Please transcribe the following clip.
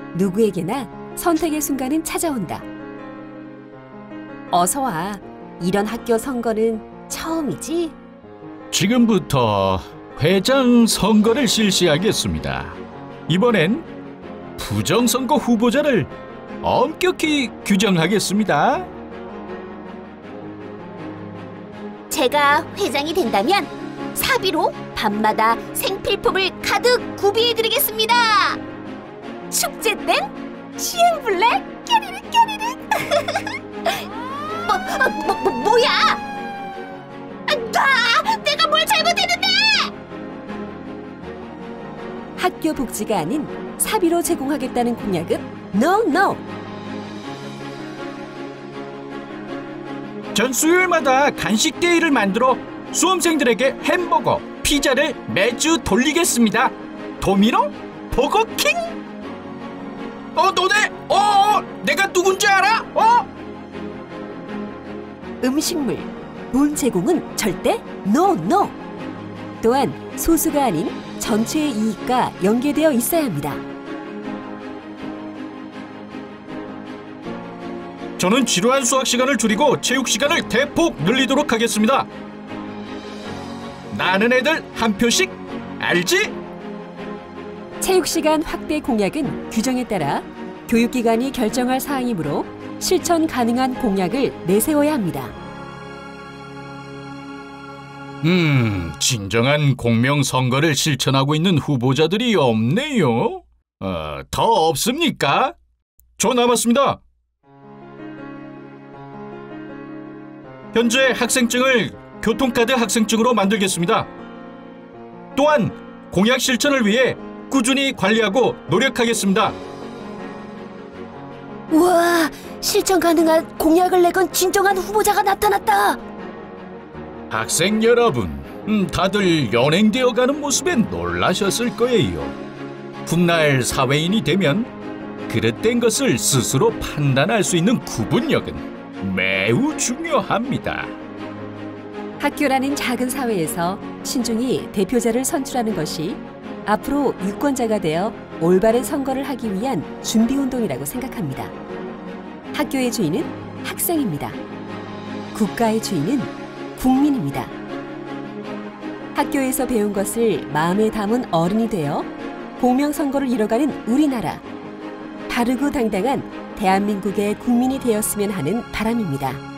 누구에게나 선택의 순간은 찾아온다. 어서 와. 이런 학교 선거는 처음이지? 지금부터 회장 선거를 실시하겠습니다. 이번엔 부정선거 후보자를 엄격히 규정하겠습니다. 제가 회장이 된다면 사비로 밤마다 생필품을 가득 구비해드리겠습니다. 축제 땐 시행블레 깨리르 깨리르. 뭐야? 내가 뭘 잘못했는데? 학교 복지가 아닌 사비로 제공하겠다는 공약은 No, no! 전 수요일마다 간식 데이를 만들어 수험생들에게 햄버거, 피자를 매주 돌리겠습니다. 도미노? 버거킹? 너네? 내가 누군지 알아? 음식물, 돈 제공은 절대 No, no! 또한 소수가 아닌 전체의 이익과 연계되어 있어야 합니다. 저는 지루한 수학 시간을 줄이고 체육 시간을 대폭 늘리도록 하겠습니다. 나는 애들 한 표씩 알지? 체육시간 확대 공약은 규정에 따라 교육기관이 결정할 사항이므로 실천 가능한 공약을 내세워야 합니다. 진정한 공명선거를 실천하고 있는 후보자들이 없네요. 더 없습니까? 저 남았습니다. 현재 학생증을 교통카드 학생증으로 만들겠습니다. 또한 공약 실천을 위해 꾸준히 관리하고 노력하겠습니다. 우와, 실천 가능한 공약을 내건 진정한 후보자가 나타났다. 학생 여러분, 다들 연행되어가는 모습에 놀라셨을 거예요. 훗날 사회인이 되면 그릇된 것을 스스로 판단할 수 있는 구분력은 매우 중요합니다. 학교라는 작은 사회에서 신중히 대표자를 선출하는 것이 앞으로 유권자가 되어 올바른 선거를 하기 위한 준비운동이라고 생각합니다. 학교의 주인은 학생입니다. 국가의 주인은 국민입니다. 학교에서 배운 것을 마음에 담은 어른이 되어 공명선거를 이뤄가는 우리나라. 바르고 당당한 대한민국의 국민이 되었으면 하는 바람입니다.